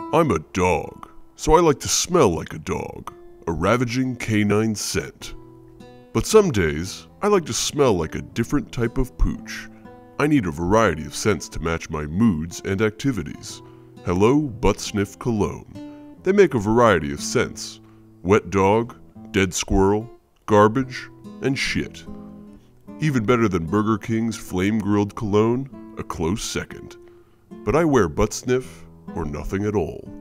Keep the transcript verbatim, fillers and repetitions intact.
I'm a dog, so I like to smell like a dog, a ravaging canine scent. But some days, I like to smell like a different type of pooch. I need a variety of scents to match my moods and activities. Hello, Butt Sniff Cologne. They make a variety of scents: wet dog, dead squirrel, garbage, and shit. Even better than Burger King's flame-grilled cologne, a close second. But I wear Butt Sniff or nothing at all.